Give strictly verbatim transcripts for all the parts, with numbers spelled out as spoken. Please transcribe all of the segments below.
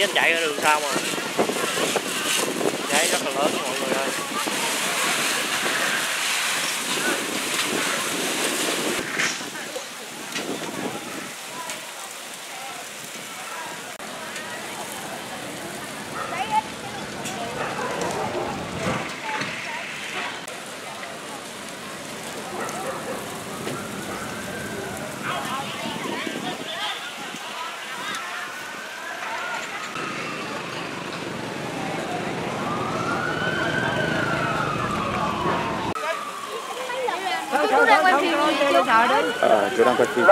anh chạy ra đường sau mà. Cháy rất là lớn mọi người ơi. Chú đang quay phim gì chú? Ờ, chú đang quay phim.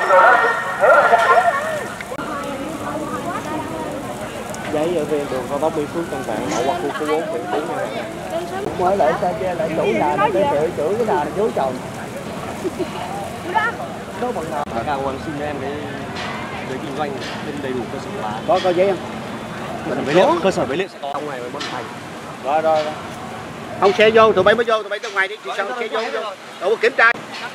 Giấy ở ven đường cao tốc Mỹ Phước Tân Vạn đậu qua khu phố bốn huyện Phú Yên. Mới lại xe kia lại chủ nhà này để chửi chửi cái nào là chú chồng. Số bằng nào? Cao Hoàng xin cho em cái giấy kinh doanh trên đầy đủ cơ sở hóa. Có có giấy không? Cơ sở bế liệu, cơ sở bế liệu sẽ có trong ngày mới bắt thành. Rồi rồi rồi. Không xe vô, tụi bay mới vô, tụi bay ra ngoài đi, chị sao xe vô vô. Đâu có kiểm tra.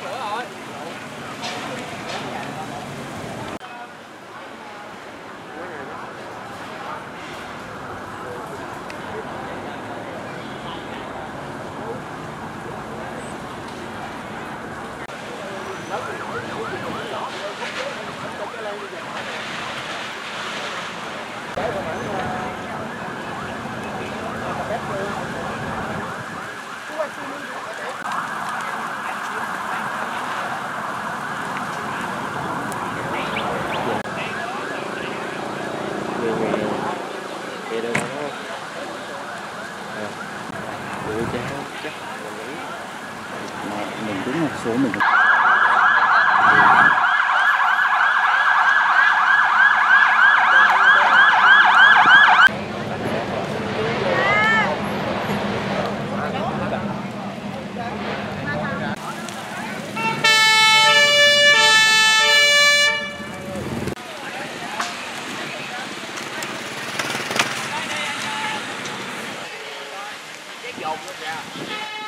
Vậy được không? Ủa chắc chắc Mình đúng một số mình. dồn nó ra.